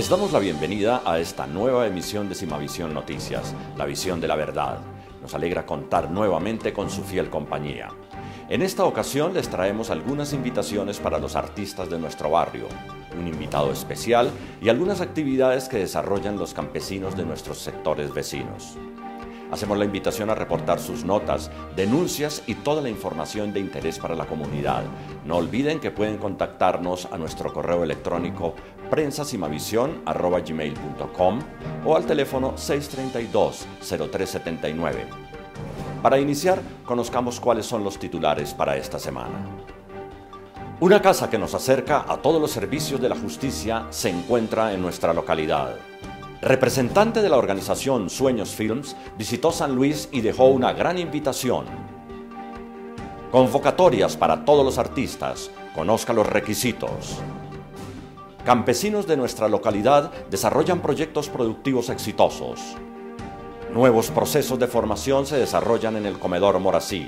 Les damos la bienvenida a esta nueva emisión de Simavisión Noticias, la visión de la verdad. Nos alegra contar nuevamente con su fiel compañía. En esta ocasión les traemos algunas invitaciones para los artistas de nuestro barrio, un invitado especial y algunas actividades que desarrollan los campesinos de nuestros sectores vecinos. Hacemos la invitación a reportar sus notas, denuncias y toda la información de interés para la comunidad. No olviden que pueden contactarnos a nuestro correo electrónico prensasimavisión@gmail.com o al teléfono 632-0379. Para iniciar, conozcamos cuáles son los titulares para esta semana. Una casa que nos acerca a todos los servicios de la justicia se encuentra en nuestra localidad. Representante de la organización Sueños Films visitó San Luis y dejó una gran invitación. Convocatorias para todos los artistas. Conozca los requisitos. Campesinos de nuestra localidad desarrollan proyectos productivos exitosos. Nuevos procesos de formación se desarrollan en el comedor Morací.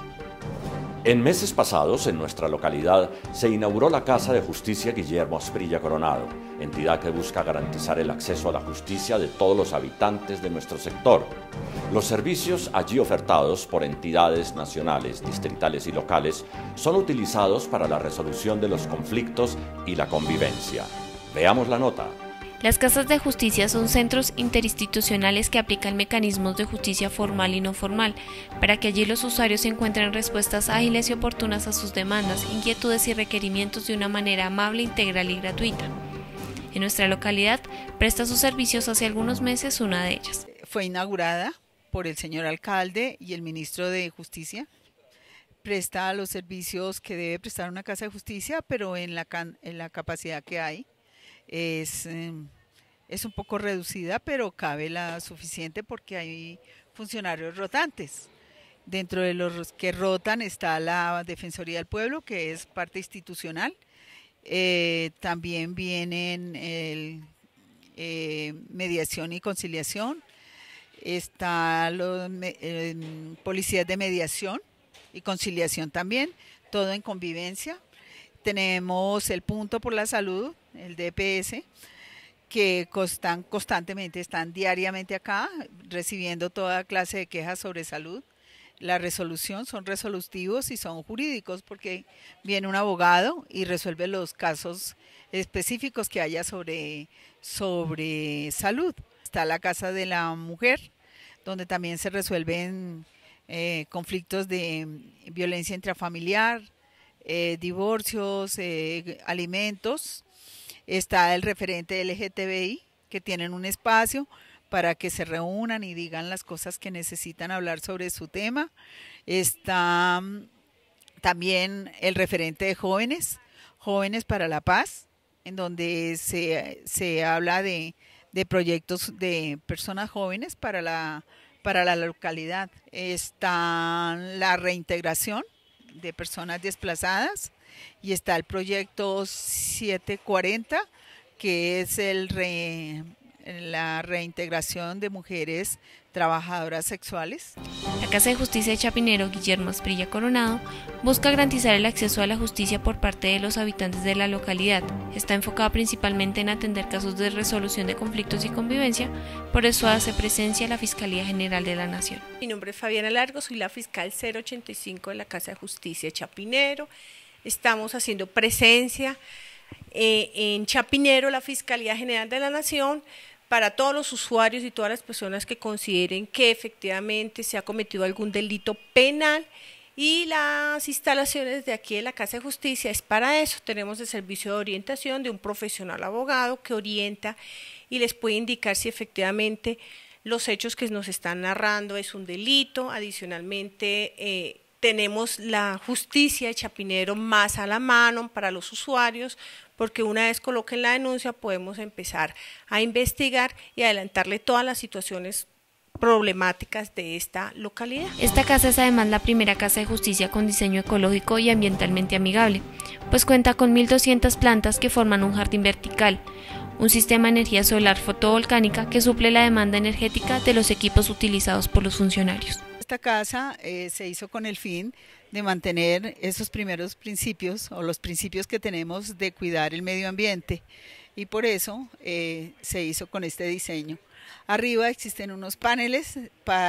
En meses pasados, en nuestra localidad, se inauguró la Casa de Justicia Guillermo Asprilla Coronado, entidad que busca garantizar el acceso a la justicia de todos los habitantes de nuestro sector. Los servicios allí ofertados por entidades nacionales, distritales y locales son utilizados para la resolución de los conflictos y la convivencia. Veamos la nota. Las casas de justicia son centros interinstitucionales que aplican mecanismos de justicia formal y no formal, para que allí los usuarios encuentren respuestas ágiles y oportunas a sus demandas, inquietudes y requerimientos de una manera amable, integral y gratuita. En nuestra localidad presta sus servicios hace algunos meses una de ellas. Fue inaugurada por el señor alcalde y el ministro de Justicia. Presta los servicios que debe prestar una casa de justicia, pero en la capacidad que hay. Es un poco reducida, pero cabe la suficiente porque hay funcionarios rotantes. Dentro de los que rotan está la Defensoría del Pueblo, que es parte institucional. También vienen mediación y conciliación. Está los policías de mediación y conciliación también, todo en convivencia. Tenemos el punto por la salud, el DPS, que constantemente, están diariamente acá, recibiendo toda clase de quejas sobre salud. La resolución son resolutivos y son jurídicos, porque viene un abogado y resuelve los casos específicos que haya sobre salud. Está la Casa de la Mujer, donde también se resuelven conflictos de violencia intrafamiliar, divorcios, alimentos. Está el referente LGTBI, que tienen un espacio para que se reúnan y digan las cosas que necesitan hablar sobre su tema. Está también el referente de jóvenes para la paz, en donde se habla de proyectos de personas jóvenes para la localidad. Está la reintegración de personas desplazadas y está el proyecto 740, que es la reintegración de mujeres trabajadoras sexuales. La Casa de Justicia de Chapinero, Guillermo Asprilla Coronado, busca garantizar el acceso a la justicia por parte de los habitantes de la localidad. Está enfocada principalmente en atender casos de resolución de conflictos y convivencia, por eso hace presencia la Fiscalía General de la Nación. Mi nombre es Fabiana Largo, soy la fiscal 085 de la Casa de Justicia de Chapinero. Estamos haciendo presencia en Chapinero, la Fiscalía General de la Nación, para todos los usuarios y todas las personas que consideren que efectivamente se ha cometido algún delito penal, y las instalaciones de aquí de la Casa de Justicia es para eso. Tenemos el servicio de orientación de un profesional abogado que orienta y les puede indicar si efectivamente los hechos que nos están narrando es un delito. Adicionalmente, tenemos la justicia de Chapinero más a la mano para los usuarios, porque una vez coloquen la denuncia podemos empezar a investigar y adelantarle todas las situaciones problemáticas de esta localidad. Esta casa es además la primera casa de justicia con diseño ecológico y ambientalmente amigable, pues cuenta con 1.200 plantas que forman un jardín vertical, un sistema de energía solar fotovolcánica que suple la demanda energética de los equipos utilizados por los funcionarios. Esta casa se hizo con el fin de mantener esos primeros principios, o los principios que tenemos de cuidar el medio ambiente. y por eso se hizo con este diseño. Arriba existen unos paneles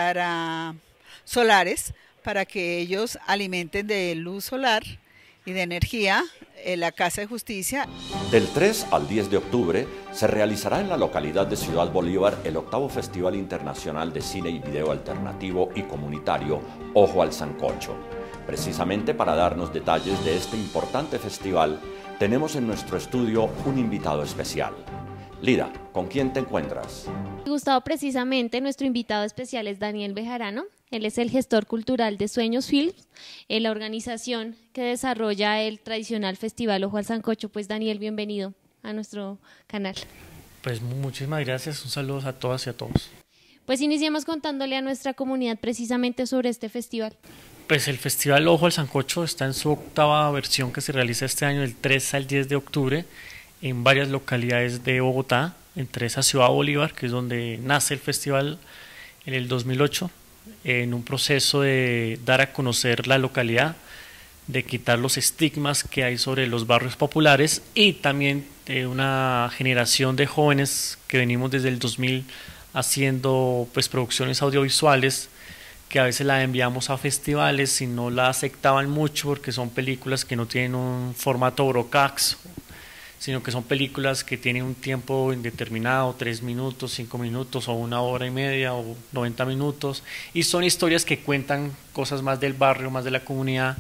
solares para que ellos alimenten de luz solar y de energía la Casa de Justicia. Del 3 al 10 de octubre se realizará en la localidad de Ciudad Bolívar el 8º Festival Internacional de Cine y Video Alternativo y Comunitario Ojo al Sancocho. Precisamente para darnos detalles de este importante festival, tenemos en nuestro estudio un invitado especial. Lida, ¿con quién te encuentras? Gustavo, precisamente nuestro invitado especial es Daniel Bejarano. Él es el gestor cultural de Sueños Films, la organización que desarrolla el tradicional festival Ojo al Sancocho. Pues Daniel, bienvenido a nuestro canal. Pues muchísimas gracias, un saludo a todas y a todos. Pues iniciemos contándole a nuestra comunidad precisamente sobre este festival. Pues el festival Ojo al Sancocho está en su 8ª versión que se realiza este año del 3 al 10 de octubre en varias localidades de Bogotá, entre esa Ciudad Bolívar, que es donde nace el festival en el 2008, en un proceso de dar a conocer la localidad, de quitar los estigmas que hay sobre los barrios populares y también de una generación de jóvenes que venimos desde el 2000 haciendo pues producciones audiovisuales que a veces la enviamos a festivales y no la aceptaban mucho porque son películas que no tienen un formato Brocax, sino que son películas que tienen un tiempo indeterminado, 3 minutos, 5 minutos o 1 hora y media o 90 minutos, y son historias que cuentan cosas más del barrio, más de la comunidad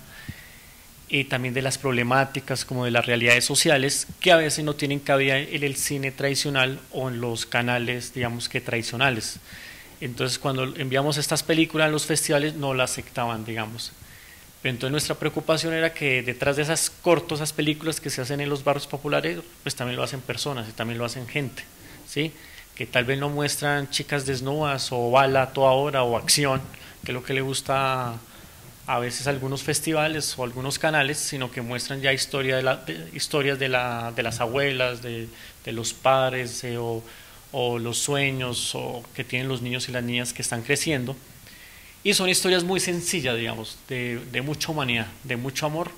y también de las problemáticas como de las realidades sociales que a veces no tienen cabida en el cine tradicional o en los canales, digamos que tradicionales. Entonces cuando enviamos estas películas a los festivales no las aceptaban, digamos. Entonces nuestra preocupación era que detrás de esas cortos, esas películas que se hacen en los barrios populares, pues también lo hacen personas y también lo hacen gente, ¿sí? Que tal vez no muestran chicas desnudas o bala a toda hora o acción, que es lo que le gusta a veces a algunos festivales o algunos canales, sino que muestran ya historias de las abuelas, de los padres o los sueños que tienen los niños y las niñas que están creciendo. Y son historias muy sencillas, digamos, de mucha humanidad, de mucho amor.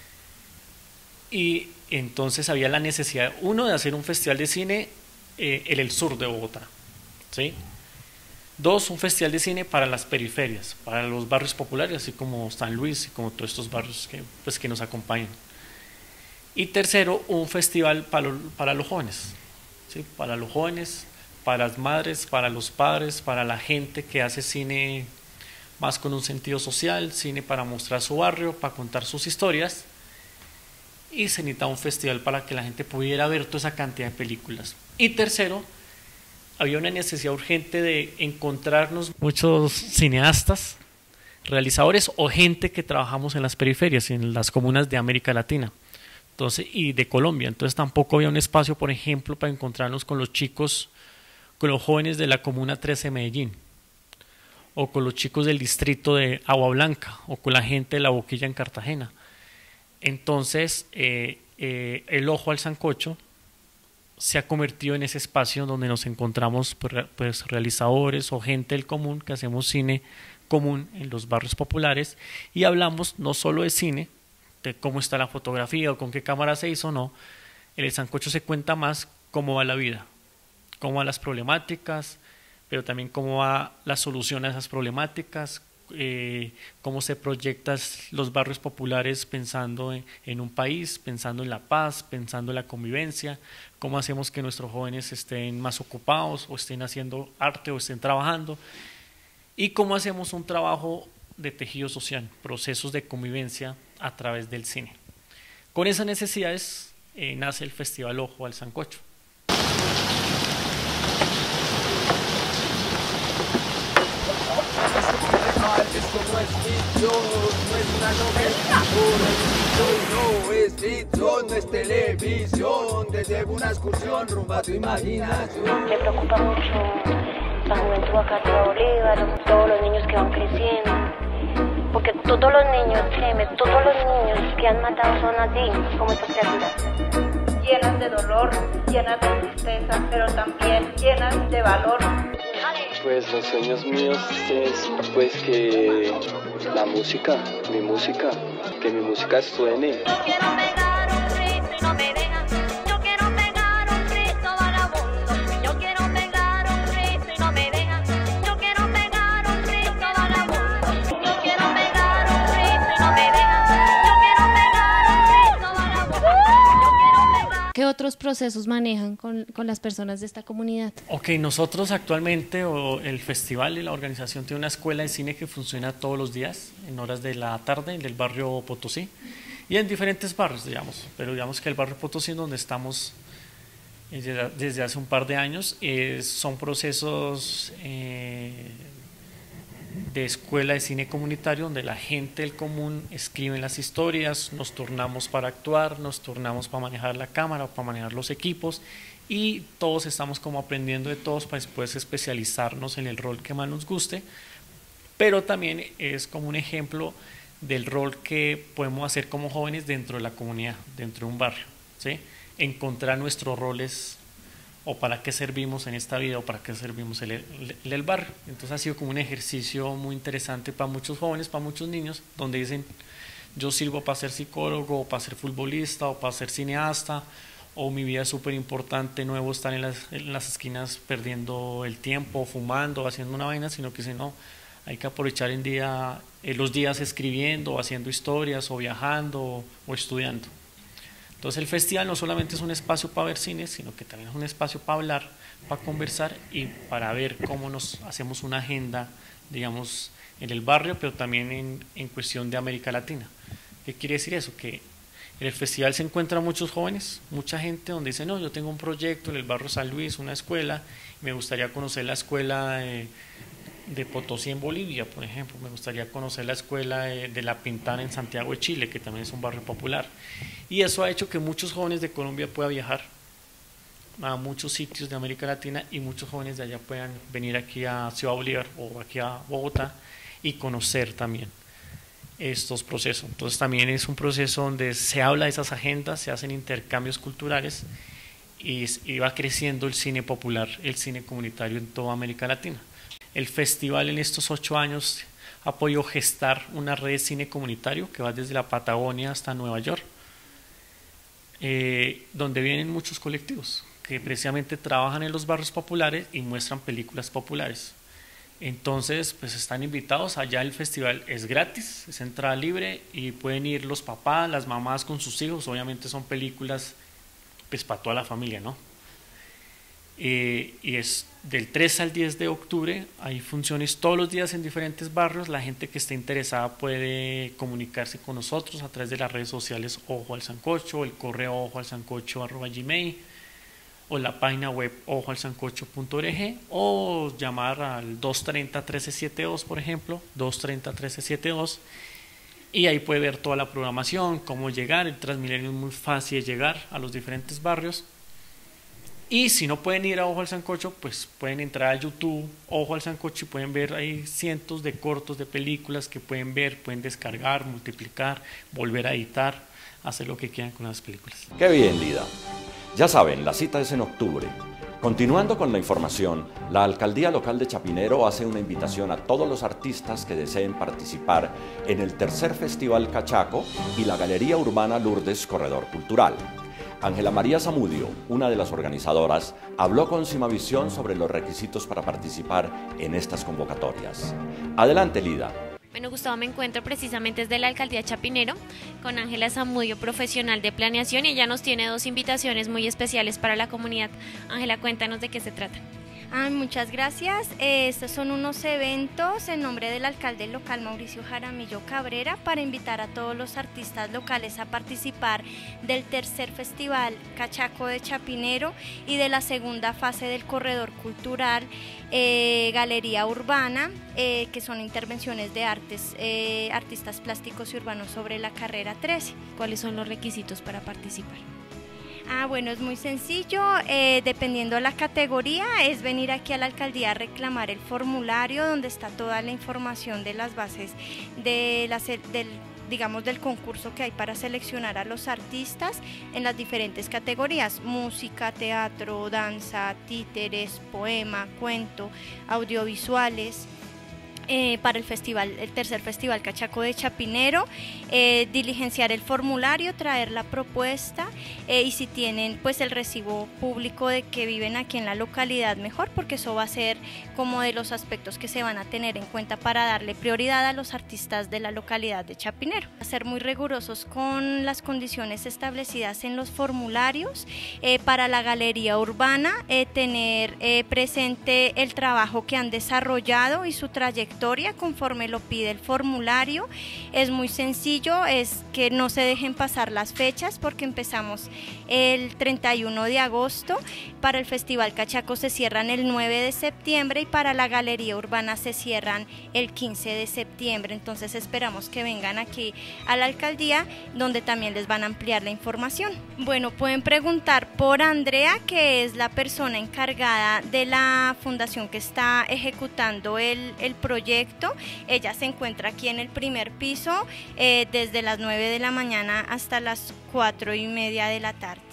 Y entonces había la necesidad, uno, de hacer un festival de cine en el sur de Bogotá, ¿sí? 2, un festival de cine para las periferias, para los barrios populares, así como San Luis y como todos estos barrios que nos acompañan. Y 3, un festival para los jóvenes, ¿sí? Para los jóvenes, para las madres, para los padres, para la gente que hace cine más con un sentido social, cine para mostrar su barrio, para contar sus historias, y se necesitaba un festival para que la gente pudiera ver toda esa cantidad de películas. Y 3, había una necesidad urgente de encontrarnos muchos cineastas, realizadores o gente que trabajamos en las periferias, en las comunas de América Latina, entonces, y de Colombia. Entonces tampoco había un espacio, por ejemplo, para encontrarnos con los chicos, con los jóvenes de la Comuna 13 de Medellín, o con los chicos del distrito de Agua Blanca, o con la gente de La Boquilla en Cartagena. Entonces, el Ojo al Sancocho se ha convertido en ese espacio donde nos encontramos pues, realizadores o gente del común que hacemos cine común en los barrios populares y hablamos no solo de cine, de cómo está la fotografía o con qué cámara se hizo, no. En el Sancocho se cuenta más cómo va la vida, cómo van las problemáticas, pero también cómo va la solución a esas problemáticas, cómo se proyectan los barrios populares pensando en un país, pensando en la paz, pensando en la convivencia, cómo hacemos que nuestros jóvenes estén más ocupados o estén haciendo arte o estén trabajando, y cómo hacemos un trabajo de tejido social, procesos de convivencia a través del cine. Con esas necesidades nace el Festival Ojo al Sancocho. Esto no es ficción, no es una novela, no es ficción, no es televisión, te llevo una excursión rumbo a tu imaginación. Me preocupa mucho la juventud acá de Bolívar, todos los niños que van creciendo, porque todos los niños, créeme, todos los niños que han matado son así, como estas criaturas. Llenas de dolor, llenas de tristeza, pero también llenas de valor. Pues los sueños míos es pues que la música, que mi música suene. Yo quiero pegar un ritmo y no me dejan. Yo quiero pegar un ritmo otros procesos manejan con las personas de esta comunidad? Ok, nosotros actualmente, el festival y la organización tiene una escuela de cine que funciona todos los días, en horas de la tarde, en el barrio Potosí, y en diferentes barrios, digamos, pero digamos que el barrio Potosí, donde estamos desde hace un par de años, son procesos de escuela de cine comunitario donde la gente del común escribe las historias, nos turnamos para actuar, nos turnamos para manejar la cámara, para manejar los equipos, y todos estamos como aprendiendo de todos para después especializarnos en el rol que más nos guste, pero también es como un ejemplo del rol que podemos hacer como jóvenes dentro de la comunidad, dentro de un barrio, ¿sí? Encontrar nuestros roles, o para qué servimos en esta vida, o para qué servimos en el barrio. Entonces ha sido como un ejercicio muy interesante para muchos jóvenes, para muchos niños, donde dicen, yo sirvo para ser psicólogo, o para ser futbolista, o para ser cineasta, o mi vida es súper importante, no debo estar en las esquinas perdiendo el tiempo, fumando, haciendo una vaina, sino que dicen, no, hay que aprovechar los días escribiendo, o haciendo historias, o viajando, o estudiando. Entonces el festival no solamente es un espacio para ver cine, sino que también es un espacio para hablar, para conversar y para ver cómo nos hacemos una agenda, digamos, en el barrio, pero también en cuestión de América Latina. ¿Qué quiere decir eso? Que en el festival se encuentran muchos jóvenes, mucha gente donde dice, no, yo tengo un proyecto en el barrio San Luis, una escuela, me gustaría conocer la escuela de Potosí en Bolivia, por ejemplo, me gustaría conocer la escuela de La Pintana en Santiago de Chile, que también es un barrio popular, y eso ha hecho que muchos jóvenes de Colombia puedan viajar a muchos sitios de América Latina, y muchos jóvenes de allá puedan venir aquí a Ciudad Bolívar o aquí a Bogotá y conocer también estos procesos. Entonces también es un proceso donde se habla de esas agendas, se hacen intercambios culturales y va creciendo el cine popular, el cine comunitario en toda América Latina. El festival en estos 8 años ha podido gestar una red de cine comunitario que va desde la Patagonia hasta Nueva York, donde vienen muchos colectivos que precisamente trabajan en los barrios populares y muestran películas populares. Entonces, pues están invitados. Allá el festival es gratis, es entrada libre y pueden ir los papás, las mamás con sus hijos. Obviamente son películas pues para toda la familia, ¿no? Y es del 3 al 10 de octubre, hay funciones todos los días en diferentes barrios. La gente que esté interesada puede comunicarse con nosotros a través de las redes sociales Ojo al Sancocho, el correo ojoalsancocho@gmail, o la página web ojoalsancocho.org, o llamar al 230-1372, por ejemplo, 230-1372, y ahí puede ver toda la programación, cómo llegar. El Transmilenio es muy fácil de llegar a los diferentes barrios. Y si no pueden ir a Ojo al Sancocho, pues pueden entrar a YouTube, Ojo al Sancocho, y pueden ver ahí cientos de cortos de películas que pueden ver, pueden descargar, multiplicar, volver a editar, hacer lo que quieran con las películas. ¡Qué bien, Lida! Ya saben, la cita es en octubre. Continuando con la información, la Alcaldía Local de Chapinero hace una invitación a todos los artistas que deseen participar en el tercer Festival Cachaco y la Galería Urbana Lourdes Corredor Cultural. Ángela María Zamudio, una de las organizadoras, habló con Cimavisión sobre los requisitos para participar en estas convocatorias. Adelante, Lida. Bueno, Gustavo, me encuentro precisamente desde la Alcaldía Chapinero con Ángela Zamudio, profesional de planeación, y ella nos tiene 2 invitaciones muy especiales para la comunidad. Ángela, cuéntanos de qué se trata. Muchas gracias. Estos son unos eventos en nombre del alcalde local Mauricio Jaramillo Cabrera para invitar a todos los artistas locales a participar del tercer Festival Cachaco de Chapinero y de la segunda fase del Corredor Cultural Galería Urbana, que son intervenciones de artistas plásticos y urbanos sobre la carrera 13. ¿Cuáles son los requisitos para participar? Bueno, es muy sencillo, dependiendo de la categoría, es venir aquí a la alcaldía a reclamar el formulario donde está toda la información de las bases del concurso que hay para seleccionar a los artistas en las diferentes categorías: música, teatro, danza, títeres, poema, cuento, audiovisuales. para el tercer festival Cachaco de Chapinero, diligenciar el formulario, traer la propuesta y si tienen pues el recibo público de que viven aquí en la localidad mejor, porque eso va a ser como de los aspectos que se van a tener en cuenta para darle prioridad a los artistas de la localidad de Chapinero. Ser muy rigurosos con las condiciones establecidas en los formularios. Para la galería urbana, tener presente el trabajo que han desarrollado y su trayectoria conforme lo pide el formulario. Es muy sencillo, es que no se dejen pasar las fechas porque empezamos el 31 de agosto, para el Festival Cachaco se cierran el 9 de septiembre y para la galería urbana se cierran el 15 de septiembre, entonces esperamos que vengan aquí a la alcaldía donde también les van a ampliar la información. Bueno, pueden preguntar por Andrea, que es la persona encargada de la fundación que está ejecutando el proyecto. Ella se encuentra aquí en el primer piso desde las 9 de la mañana hasta las 4:30 de la tarde.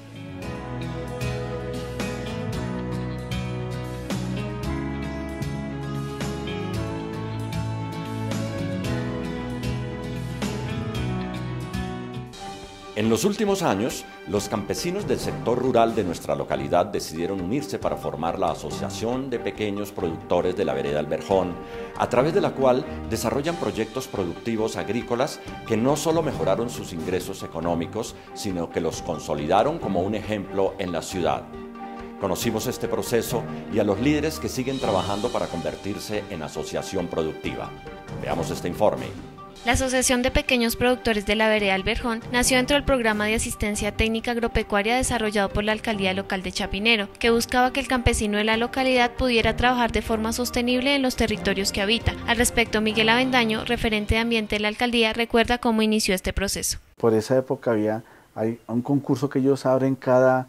En los últimos años, los campesinos del sector rural de nuestra localidad decidieron unirse para formar la Asociación de Pequeños Productores de la Vereda El Verjón, a través de la cual desarrollan proyectos productivos agrícolas que no solo mejoraron sus ingresos económicos, sino que los consolidaron como un ejemplo en la ciudad. Conocimos este proceso y a los líderes que siguen trabajando para convertirse en asociación productiva. Veamos este informe. La Asociación de Pequeños Productores de la Vereda El Verjón nació dentro del programa de asistencia técnica agropecuaria desarrollado por la Alcaldía Local de Chapinero, que buscaba que el campesino de la localidad pudiera trabajar de forma sostenible en los territorios que habita. Al respecto, Miguel Avendaño, referente de ambiente de la Alcaldía, recuerda cómo inició este proceso. Por esa época hay un concurso que ellos abren cada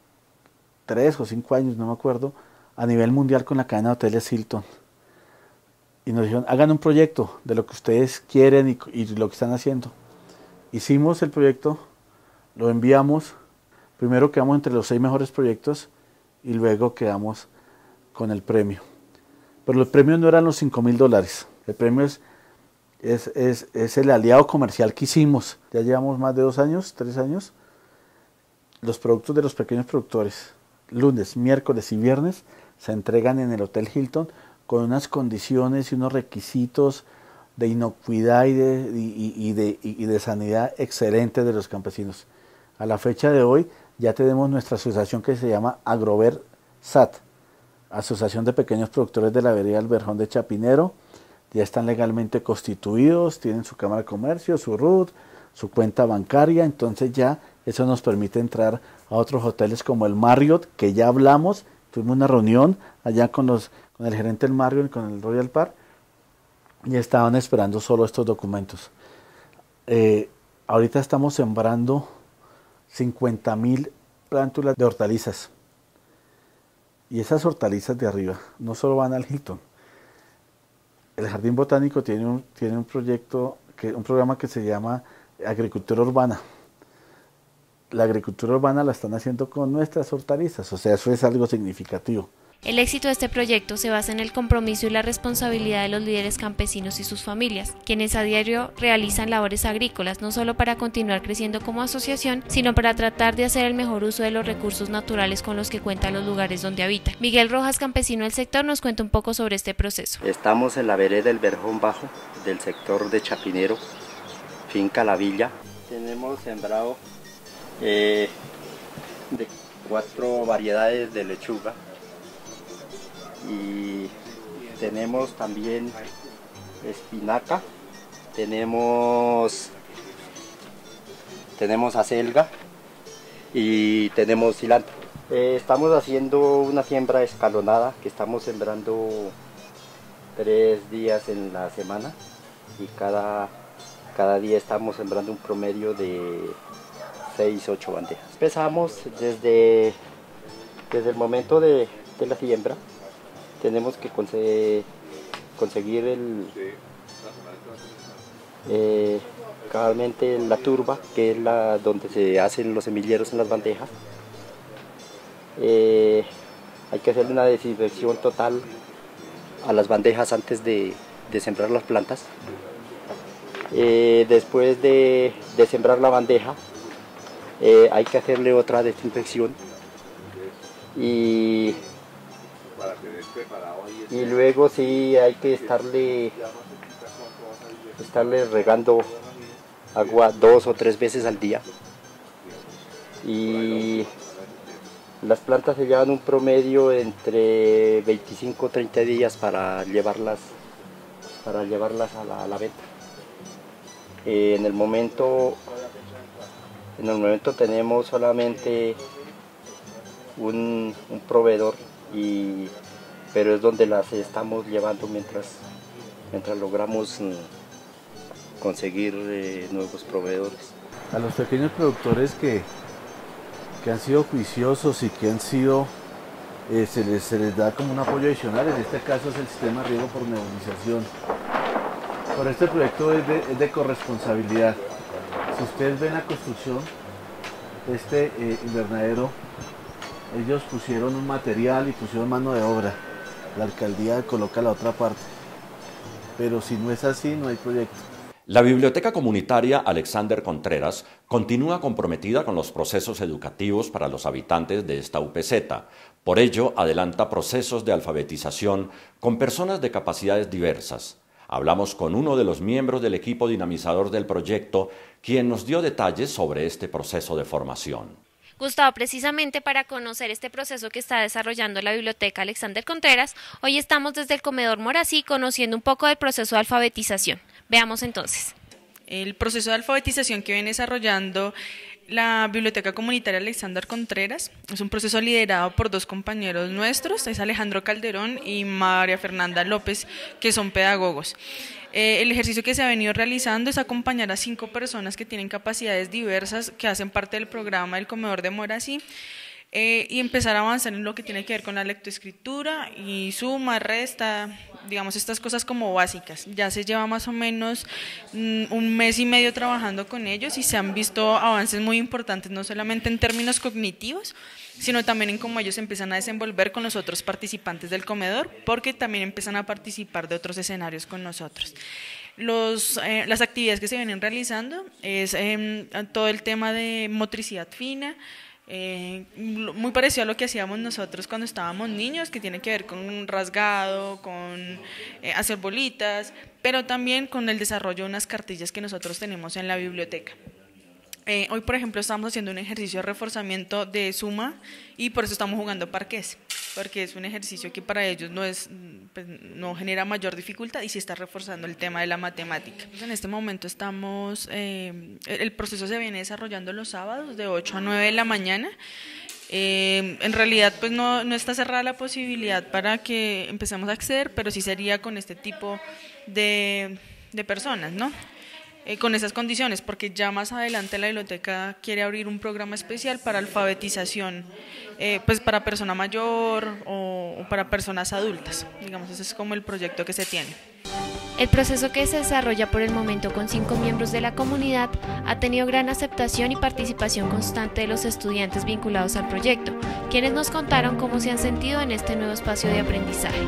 3 o 5 años, no me acuerdo, a nivel mundial con la cadena de hoteles Hilton. Y nos dijeron, hagan un proyecto de lo que ustedes quieren y lo que están haciendo. Hicimos el proyecto, lo enviamos, primero quedamos entre los 6 mejores proyectos y luego quedamos con el premio. Pero el premio no eran los $5.000, el premio es el aliado comercial que hicimos. Ya llevamos más de 2 años, 3 años, los productos de los pequeños productores, lunes, miércoles y viernes, se entregan en el Hotel Hilton, con unas condiciones y unos requisitos de inocuidad y de sanidad excelentes de los campesinos. A la fecha de hoy ya tenemos nuestra asociación que se llama Agrover SAT, Asociación de Pequeños Productores de la Vereda El Verjón de Chapinero. Ya están legalmente constituidos, tienen su Cámara de Comercio, su RUT, su cuenta bancaria, entonces ya eso nos permite entrar a otros hoteles como el Marriott, que ya hablamos, tuvimos una reunión allá con el gerente del Marriott y con el Royal Park, y estaban esperando solo estos documentos. Ahorita estamos sembrando 50.000 plántulas de hortalizas, y esas hortalizas de arriba no solo van al Hilton. El Jardín Botánico tiene un proyecto, un programa que se llama Agricultura Urbana. La agricultura urbana la están haciendo con nuestras hortalizas, o sea, eso es algo significativo. El éxito de este proyecto se basa en el compromiso y la responsabilidad de los líderes campesinos y sus familias, quienes a diario realizan labores agrícolas, no solo para continuar creciendo como asociación, sino para tratar de hacer el mejor uso de los recursos naturales con los que cuentan los lugares donde habitan. Miguel Rojas, campesino del sector, nos cuenta un poco sobre este proceso. Estamos en la vereda El Verjón Bajo, del sector de Chapinero, finca La Villa. Tenemos sembrado de 4 variedades de lechuga. Y tenemos también espinaca, tenemos acelga y tenemos cilantro. Estamos haciendo una siembra escalonada, que estamos sembrando 3 días en la semana y cada día estamos sembrando un promedio de 6-8 bandejas. Empezamos desde el momento de la siembra. Tenemos que conseguir cabalmente la turba, que es donde se hacen los semilleros en las bandejas. Hay que hacer una desinfección total a las bandejas antes de sembrar las plantas. Después de sembrar la bandeja, hay que hacerle otra desinfección y luego sí hay que estarle regando agua 2 o 3 veces al día. Y las plantas se llevan un promedio entre 25 o 30 días para llevarlas a la venta. En el momento tenemos solamente un proveedor, pero es donde las estamos llevando mientras logramos conseguir nuevos proveedores. A los pequeños productores que han sido juiciosos y que han sido, se les da como un apoyo adicional, en este caso es el sistema riego por nebulización. Por este proyecto es de corresponsabilidad. Si ustedes ven la construcción de este invernadero, ellos pusieron un material y pusieron mano de obra. La alcaldía coloca la otra parte. Pero si no es así, no hay proyecto. La Biblioteca Comunitaria Alexander Contreras continúa comprometida con los procesos educativos para los habitantes de esta UPZ. Por ello, adelanta procesos de alfabetización con personas de capacidades diversas. Hablamos con uno de los miembros del equipo dinamizador del proyecto, quien nos dio detalles sobre este proceso de formación. Gustavo, precisamente para conocer este proceso que está desarrollando la Biblioteca Alexander Contreras, hoy estamos desde el Comedor Morací conociendo un poco del proceso de alfabetización. Veamos entonces. El proceso de alfabetización que viene desarrollando la Biblioteca Comunitaria Alexander Contreras es un proceso liderado por 2 compañeros nuestros, es Alejandro Calderón y María Fernanda López, que son pedagogos. El ejercicio que se ha venido realizando es acompañar a 5 personas que tienen capacidades diversas, que hacen parte del programa del Comedor de Morací, y empezar a avanzar en lo que tiene que ver con la lectoescritura y suma, resta, digamos estas cosas como básicas. Ya se lleva más o menos 1 mes y medio trabajando con ellos y se han visto avances muy importantes, no solamente en términos cognitivos, sino también en cómo ellos empiezan a desenvolver con los otros participantes del comedor, porque también empiezan a participar de otros escenarios con nosotros. Las actividades que se vienen realizando es todo el tema de motricidad fina, muy parecido a lo que hacíamos nosotros cuando estábamos niños, que tiene que ver con un rasgado, con hacer bolitas, pero también con el desarrollo de unas cartillas que nosotros tenemos en la biblioteca. Hoy, por ejemplo, estamos haciendo un ejercicio de reforzamiento de suma y por eso estamos jugando parqués, porque es un ejercicio que para ellos no genera mayor dificultad y sí está reforzando el tema de la matemática. En este momento el proceso se viene desarrollando los sábados de 8 a 9 de la mañana. En realidad pues no está cerrada la posibilidad para que empecemos a acceder, pero sí sería con este tipo de personas, ¿no? Con esas condiciones, porque ya más adelante la biblioteca quiere abrir un programa especial para alfabetización, pues para persona mayor o para personas adultas, digamos, ese es como el proyecto que se tiene. El proceso, que se desarrolla por el momento con 5 miembros de la comunidad, ha tenido gran aceptación y participación constante de los estudiantes vinculados al proyecto, quienes nos contaron cómo se han sentido en este nuevo espacio de aprendizaje.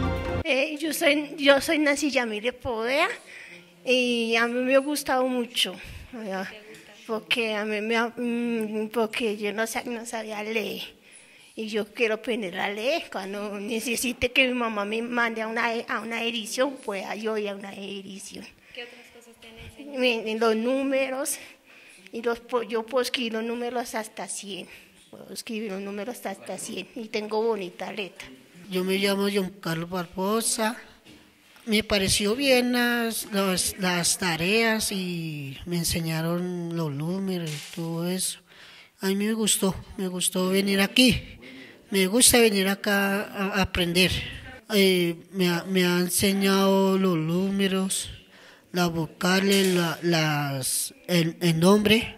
Yo soy Nancy Yamile Poveda. Y a mí me ha gustado mucho, porque yo no sabía leer y yo quiero aprender a leer. Cuando necesite que mi mamá me mande a una edición, pues yo voy a una edición. ¿Qué otras cosas te han enseñado? Los números, yo puedo escribir los números hasta 100, y tengo bonita letra. Yo me llamo John Carlos Barbosa. Me pareció bien las tareas y me enseñaron los números y todo eso. A mí me gustó venir aquí. Me gusta venir acá a aprender. Me ha enseñado los números, las vocales, el nombre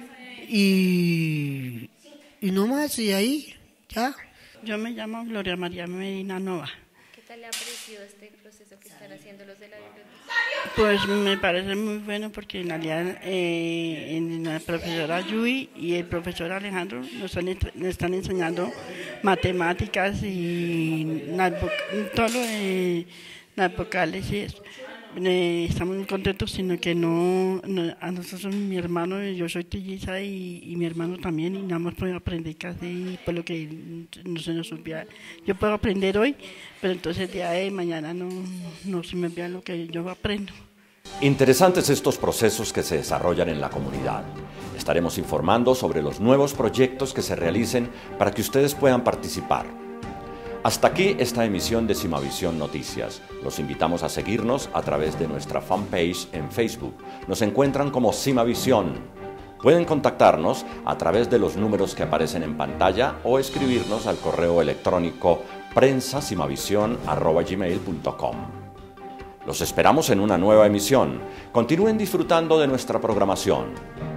y no más, y ahí ya. Yo me llamo Gloria María Medina Nova. ¿Qué tal le ha parecido este proceso que están haciendo los de la biblioteca? Pues me parece muy bueno porque en realidad la profesora Yui y el profesor Alejandro nos están enseñando matemáticas y todo lo de las vocales y eso. estamos muy contentos, sino que no, a nosotros, mi hermano, yo soy trilliza y mi hermano también, y no hemos podido aprender casi por lo que no se nos olvida. Yo puedo aprender hoy, pero entonces el día de mañana no se me olvida lo que yo aprendo. Interesantes estos procesos que se desarrollan en la comunidad. Estaremos informando sobre los nuevos proyectos que se realicen para que ustedes puedan participar. Hasta aquí esta emisión de Cimavisión Noticias. Los invitamos a seguirnos a través de nuestra fanpage en Facebook. Nos encuentran como Cimavisión. Pueden contactarnos a través de los números que aparecen en pantalla o escribirnos al correo electrónico prensacimavisión@gmail.com. Los esperamos en una nueva emisión. Continúen disfrutando de nuestra programación.